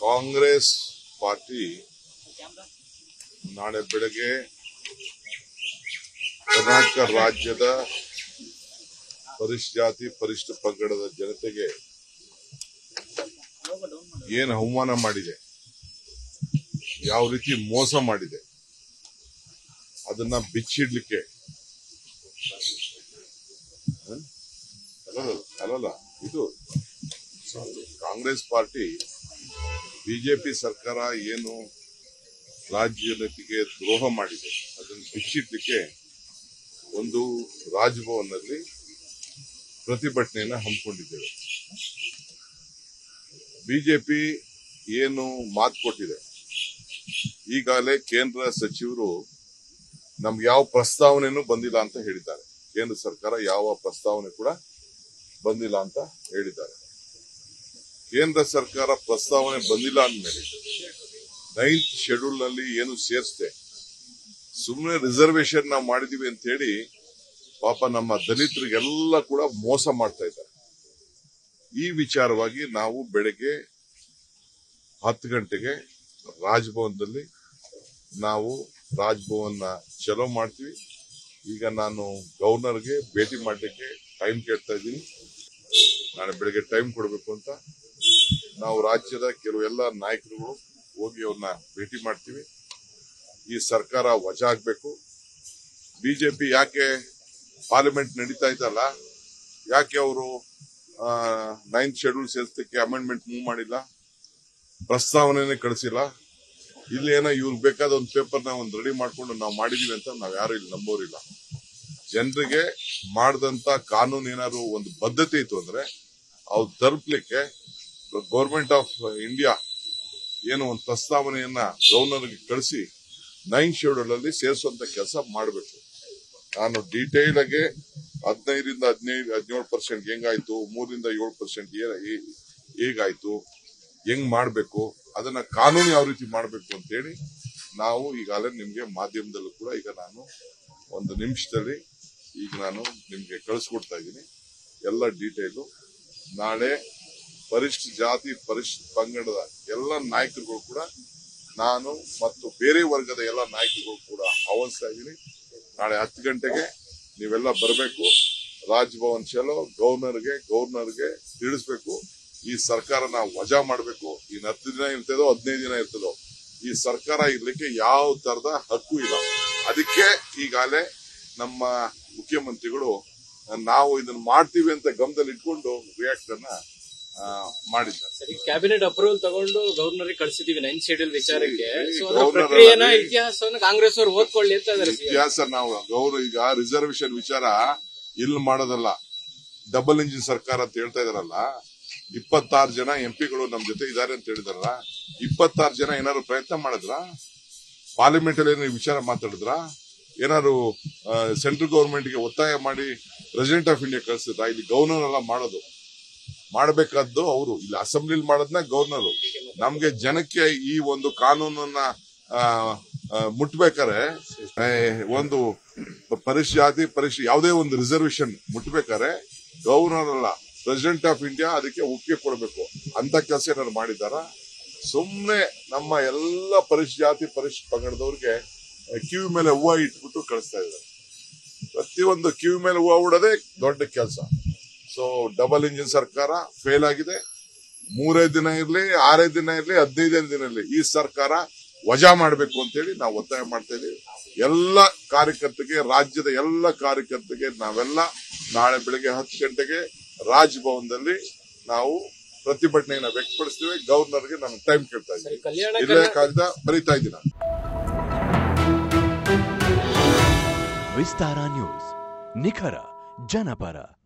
Congress party ನಾಳೆ ಬೆಳಗ್ಗೆ ಕರ್ನಾಟಕ ರಾಜ್ಯದ ಪರಿಶಿಷ್ಟ ಜಾತಿ ಪರಿಶಿಷ್ಟ ಪಂಗಡದ ಜನತೆಗೆ ಏನು ಅವಮಾನ ಮಾಡಿದೆ, ಯಾವ ರೀತಿ ಮೋಸ ಮಾಡಿದೆ ಅದನ್ನ ಬಿಚ್ಚಿಡ್ಲಿಕ್ಕೆ ಅಲ್ಲಲ್ಲ ಇದು ಕಾಂಗ್ರೆಸ್ ಪಾರ್ಟಿ ಬಿಜೆಪಿ ಸರ್ಕಾರ ಏನು ರಾಜ್ಯ ಜನತೆಗೆ ದ್ರೋಹ ಮಾಡಿದೆ ಅದನ್ನು ಬಿಚ್ಚಿಡ್ಲಿಕ್ಕೆ ಒಂದು ರಾಜಭವನದಲ್ಲಿ ಪ್ರತಿಭಟನೆಯನ್ನು ಹಮ್ಮಿಕೊಂಡಿದ್ದೇವೆ. ಬಿಜೆಪಿ ಏನು ಮಾತು ಕೊಟ್ಟಿದೆ, ಈಗಾಗಲೇ ಕೇಂದ್ರ ಸಚಿವರು ನಮ್ಗೆ ಯಾವ ಪ್ರಸ್ತಾವನೆನೂ ಬಂದಿಲ್ಲ ಅಂತ ಹೇಳಿದ್ದಾರೆ. ಕೇಂದ್ರ ಸರ್ಕಾರ ಯಾವ ಪ್ರಸ್ತಾವನೆ ಕೂಡ ಬಂದಿಲ್ಲ ಅಂತ ಹೇಳಿದ್ದಾರೆ. ಕೇಂದ್ರ ಸರ್ಕಾರ ಪ್ರಸ್ತಾವನೆ ಬಂದಿಲ್ಲ ಅಂದಮೇಲೆ 9th ಶೆಡ್ಯೂಲ್ ನಲ್ಲಿ ಏನು ಸೇರಿಸಿದೆ, ಸುಮ್ಮನೆ ರಿಸರ್ವೇಶನ್ ನಾವು ಮಾಡಿದೀವಿ ಅಂತ ಹೇಳಿ ಪಾಪ ನಮ್ಮ ದಲಿತರಿಗೆಲ್ಲ ಕೂಡ ಮೋಸ ಮಾಡ್ತಾ ಇದ್ದಾರೆ. ಈ ವಿಚಾರವಾಗಿ ನಾವು ಬೆಳಗ್ಗೆ 10 ಗಂಟೆಗೆ ರಾಜಭವನದಲ್ಲಿ ನಾವು ರಾಜಭವನ ಚಲೋ ಮಾಡ್ತೀವಿ. ಈಗ ನಾನು ಗವರ್ನರ್ಗೆ ಭೇಟಿ ಮಾಡಲಿಕ್ಕೆ ಟೈಮ್ ಕೇಳ್ತಾ ಇದ್ದೀನಿ. ನಾಳೆ ಬೆಳಗ್ಗೆ ಟೈಮ್ ಕೊಡಬೇಕು ಅಂತ ನಾವು ರಾಜ್ಯದ ಕೆಲವೆಲ್ಲ ನಾಯಕರುಗಳು ಹೋಗಿ ಅವ್ರನ್ನ ಭೇಟಿ ಮಾಡ್ತೀವಿ. ಈ ಸರ್ಕಾರ ವಜಾ ಆಗ್ಬೇಕು. ಬಿಜೆಪಿ ಯಾಕೆ ಪಾರ್ಲಿಮೆಂಟ್ ನಡೀತಾ ಇದ್ದಲ್ಲ, ಯಾಕೆ ಅವರು 9th ಶೆಡ್ಯೂಲ್ ಸೇರಿಸಲಿಕ್ಕೆ ಅಮೆಂಡ್ಮೆಂಟ್ ಮೂವ್ ಮಾಡಿಲ್ಲ, ಪ್ರಸ್ತಾವನೆ ಕಳಿಸಿಲ್ಲ. ಇಲ್ಲಿ ಏನೋ ಇವ್ರಿಗೆ ಬೇಕಾದ ಒಂದು ಪೇಪರ್ನ ಒಂದು ರೆಡಿ ಮಾಡ್ಕೊಂಡು ನಾವು ಮಾಡಿದೀವಿ ಅಂತ ನಾವ್ ಯಾರು ಇಲ್ಲಿ ನಂಬೋರಿಲ್ಲ. ಜನರಿಗೆ ಮಾಡಿದಂತ ಕಾನೂನು ಏನಾದ್ರು ಒಂದು ಬದ್ಧತೆ ಇತ್ತು ಅಂದ್ರೆ ಅವು ತಲುಪಲಿಕ್ಕೆ ಗೌರ್ಮೆಂಟ್ ಆಫ್ ಇಂಡಿಯಾ ಏನು ಒಂದು ಪ್ರಸ್ತಾವನೆಯನ್ನ ಗವರ್ನರ್ಗೆ ಕಳಿಸಿ 9th ಶೆಡ್ಯೂಲ್ ಅಲ್ಲಿ ಸೇರಿಸುವಂತ ಕೆಲಸ ಮಾಡಬೇಕು. ನಾನು ಡೀಟೇಲ್ ಆಗಿ 15ರಿಂದ 17% ಹೆಂಗಾಯ್ತು, 3ರಿಂದ 7% ಹೇಗಾಯ್ತು, ಹೆಂಗ್ ಮಾಡ್ಬೇಕು, ಅದನ್ನ ಕಾನೂನು ಯಾವ ರೀತಿ ಮಾಡಬೇಕು ಅಂತ ಹೇಳಿ ನಾವು ಈಗಾಗಲೇ ನಿಮ್ಗೆ ಮಾಧ್ಯಮದಲ್ಲೂ ಕೂಡ ಈಗ ನಾನು 1 ನಿಮಿಷದಲ್ಲಿ ಈಗ ನಾನು ನಿಮ್ಗೆ ಕಳಿಸ್ಕೊಡ್ತಾ ಇದ್ದೀನಿ ಎಲ್ಲ ಡೀಟೇಲು. ನಾಳೆ ಪರಿಶಿಷ್ಟ ಜಾತಿ ಪರಿಶಿಷ್ಟ ಪಂಗಡದ ಎಲ್ಲ ನಾಯಕರುಗಳು ಕೂಡ ನಾನು ಮತ್ತು ಬೇರೆ ವರ್ಗದ ಎಲ್ಲ ನಾಯಕರುಗಳು ಕೂಡ ಆಹ್ವಾನಿಸ್ತಾ ಇದ್ದೀನಿ. ನಾಳೆ 10 ಗಂಟೆಗೆ ನೀವೆಲ್ಲ ಬರಬೇಕು. ರಾಜಭವನ್ ಚಲೋ ಗವರ್ನರ್ಗೆ ತಿಳಿಸ್ಬೇಕು. ಈ ಸರ್ಕಾರನ ವಜಾ ಮಾಡಬೇಕು. ಇನ್ನು 10 ದಿನ ಇರ್ತದೋ 15 ದಿನ ಇರ್ತದೋ ಈ ಸರ್ಕಾರ ಇರ್ಲಿಕ್ಕೆ ಯಾವ ತರದ ಹಕ್ಕು ಇಲ್ಲ. ಅದಕ್ಕೆ ಈಗಾಗಲೇ ನಮ್ಮ ಮುಖ್ಯಮಂತ್ರಿಗಳು ನಾವು ಇದನ್ನ ಮಾಡ್ತೀವಿ ಅಂತ ಗಮನದಲ್ಲಿ ಇಟ್ಕೊಂಡು ರಿಯಾಕ್ಟ್ ಅನ್ನ ಮಾಡಿದ್ದಾರೆ. ಕ್ಯಾಬಿನೆಟ್ ಅಪ್ರೂವಲ್ ತಗೊಂಡು ಗವರ್ನರ್ ಕಳಿಸಿದೀವಿ 9th ಶೆಡ್ಯೂಲ್ ವಿಚಾರಕ್ಕೆ. ಪ್ರಕ್ರಿಯೆನ ಇತಿಹಾಸವನ್ನು ಕಾಂಗ್ರೆಸ್ ಅವರು ಓದ್ಕೊಳ್ಳಿ ಅಂತ ಇತಿಹಾಸ ನಾವು ಈಗ ರಿಸರ್ವೇಶನ್ ವಿಚಾರ ಇಲ್ಲಿ ಮಾಡೋದಲ್ಲ, ಡಬಲ್ ಇಂಜಿನ್ ಸರ್ಕಾರ ಅಂತ ಹೇಳ್ತಾ ಇದಾರಲ್ಲ. 26 ಜನ ಎಂಪಿಗಳು ನಮ್ ಜೊತೆ ಇದಾರೆ ಅಂತ ಹೇಳಿದಾರಲ್ಲ, 26 ಜನ ಏನಾದ್ರು ಪ್ರಯತ್ನ ಮಾಡಿದ್ರ, ಪಾರ್ಲಿಮೆಂಟ್ ಅಲ್ಲಿ ಏನಾದ್ರು ವಿಚಾರ ಮಾತಾಡಿದ್ರ, ಏನಾದ್ರು ಸೆಂಟ್ರಲ್ ಗವರ್ಮೆಂಟ್ ಗೆ ಒತ್ತಾಯ ಮಾಡಿ ಪ್ರೆಸಿಡೆಂಟ್ ಆಫ್ ಇಂಡಿಯಾ ಕಳಿಸಿದ್ರ? ಇಲ್ಲಿ ಗವರ್ನರ್ ಎಲ್ಲ ಮಾಡಬೇಕಾದ್ದು ಅವರು, ಇಲ್ಲಿ ಅಸೆಂಬ್ಲಿಲಿ ಮಾಡೋದನ್ನ ಗವರ್ನರ್. ನಮ್ಗೆ ಜನಕ್ಕೆ ಈ ಒಂದು ಕಾನೂನನ್ನ ಮುಟ್ಬೇಕಾರೆ, ಒಂದು ಪರಿಶಿಷ್ಟ ಜಾತಿ ಪರಿಶಿಷ್ಟ ಯಾವುದೇ ಒಂದು ರಿಸರ್ವೇಶನ್ ಮುಟ್ಬೇಕಾರೆ ಗವರ್ನರ್ ಅಲ್ಲ ಪ್ರೆಸಿಡೆಂಟ್ ಆಫ್ ಇಂಡಿಯಾ ಅದಕ್ಕೆ ಒಪ್ಪಿಗೆ ಕೊಡಬೇಕು. ಅಂತ ಕೆಲಸ ಏನಾದ್ರು ಮಾಡಿದಾರ? ಸುಮ್ನೆ ನಮ್ಮ ಎಲ್ಲ ಪರಿಶಿಷ್ಟ ಜಾತಿ ಪರಿಶಿಷ್ಟ ಪಂಗಡದವ್ರಿಗೆ ಕಿವಿ ಮೇಲೆ ಹೂವು ಇಟ್ಬಿಟ್ಟು ಕಳಿಸ್ತಾ ಇದ್ದಾರೆ. ಪ್ರತಿಯೊಂದು ಕಿವಿ ಮೇಲೆ ಹೂವು ಉಡೋದೇ ದೊಡ್ಡ ಕೆಲಸ. ಸೊ ಡಬಲ್ ಇಂಜಿನ್ ಸರ್ಕಾರ ಫೇಲ್ ಆಗಿದೆ. 3 ದಿನ ಇರ್ಲಿ, 6 ದಿನ ಇರ್ಲಿ, 15 ದಿನ ಇರ್ಲಿ, ಈ ಸರ್ಕಾರ ವಜಾ ಮಾಡಬೇಕು ಅಂತೇಳಿ ನಾವು ಒತ್ತಾಯ ಮಾಡ್ತಾ ಇದೀವಿ. ಎಲ್ಲ ಕಾರ್ಯಕರ್ತರಿಗೆ, ರಾಜ್ಯದ ಎಲ್ಲ ಕಾರ್ಯಕರ್ತರಿಗೆ ನಾವೆಲ್ಲ ನಾಳೆ ಬೆಳಗ್ಗೆ 10 ಗಂಟೆಗೆ ರಾಜಭವನದಲ್ಲಿ ನಾವು ಪ್ರತಿಭಟನೆಯನ್ನ ವ್ಯಕ್ತಪಡಿಸ್ತೀವಿ. ಗವರ್ನರ್ಗೆ ನಾನು ಟೈಮ್ ಕೇಳ್ತಾ ಇದ್ದೀನಿ, ಇಲ್ಲೇ ಕಾಗದ ಬರೀತಾ ಇದ್ದೀನಿ. ವಿಸ್ತಾರ ನ್ಯೂಸ್, ನಿಖರ ಜನಪರ.